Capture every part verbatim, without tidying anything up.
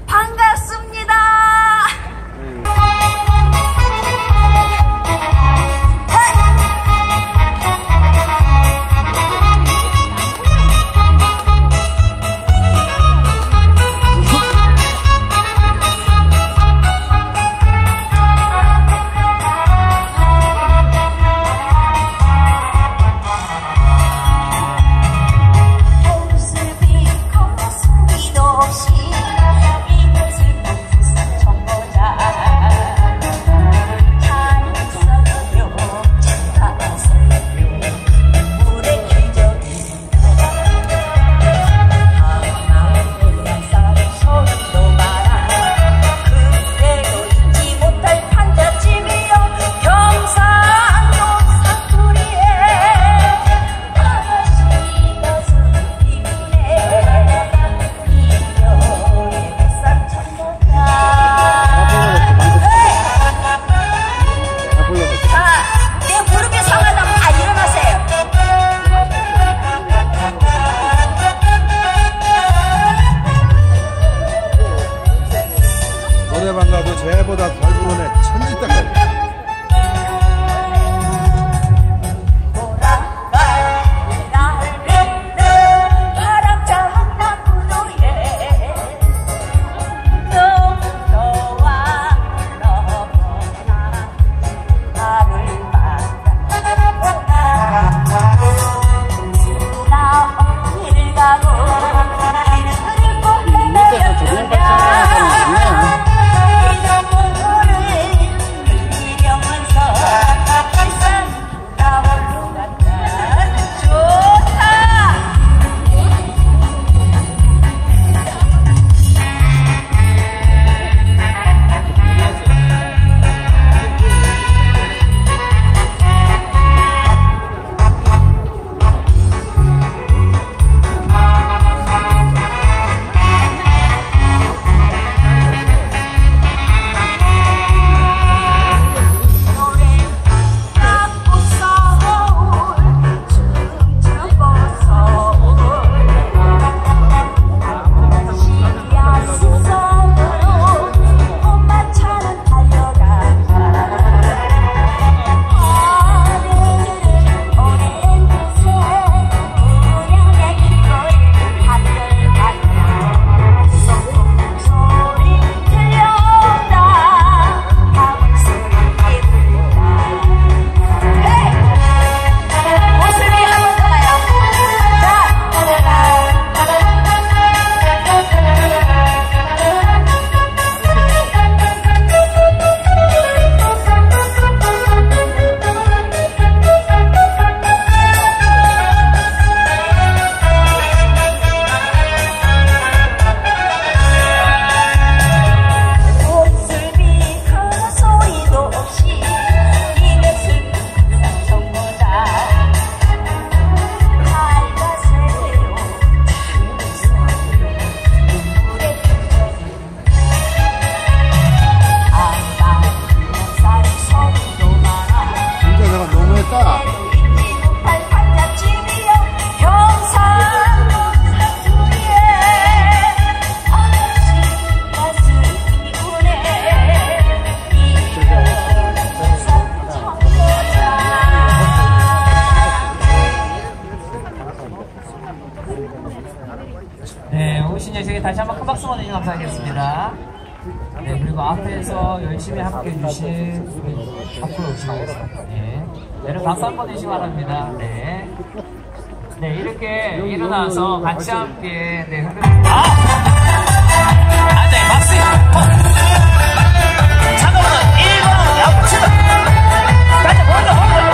반갑습니다. 노래방 가도 쟤보다 덜 부르네. 천지떡거리. 네, 오신 여러분께 다시 한번 큰 박수 보내주셔서 감사하겠습니다. 네, 그리고 앞에서 열심히 함께 해주신 우리 앞으로 오시겠습니다. 네, 여러분 박수 한번 해주시기 바랍니다. 네, 네 이렇게 일어나서 같이 함께 네 흔들. 아, 아, 네, 박수. 어. 잠깐만, 일 번 야구치다. 다시 먼저 먼저.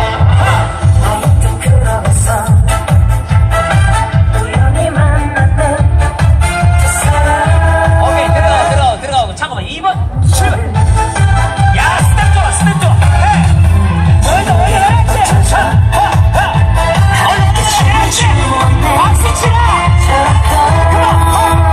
이 번 출발! 야, 스텝 좋아, 스텝 좋아! 헤이! 먼저, 먼저, 그렇지! 자, 하, 하! 얼른, 그렇지! 박수 치라! 컴온!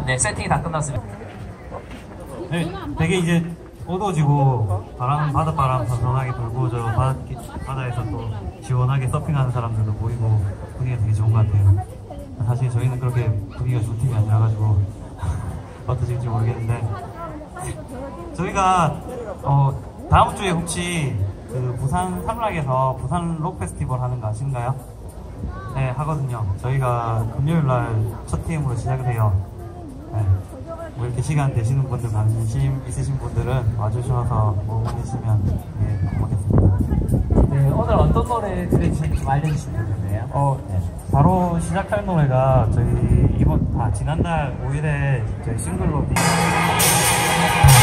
네, 세팅이 다 끝났습니다. 네, 되게 이제 어두워지고 바람, 바닷바람 선선하게 불고 저 바다, 바다에서 또 시원하게 서핑하는 사람들도 보이고 분위기가 되게 좋은 것 같아요. 사실 저희는 그렇게 분위기가 좋은 팀이 아니라가지고 어떠실지 모르겠는데 저희가 어, 다음 주에 혹시 그 부산 삼락에서 부산 록 페스티벌 하는 거 아신가요? 네, 하거든요. 저희가 금요일 날 첫 팀으로 시작을 해요. 네. 뭐 이렇게 시간 되시는 분들, 관심 있으신 분들은 와주셔서 뭐 응원해주시면 네, 고맙겠습니다. 네, 오늘 어떤 노래 들으실지 좀 알려주시면 되겠네요. 어, 네. 바로 시작할 노래가 저희 이번, 아, 지난달 오 일에 저희 싱글로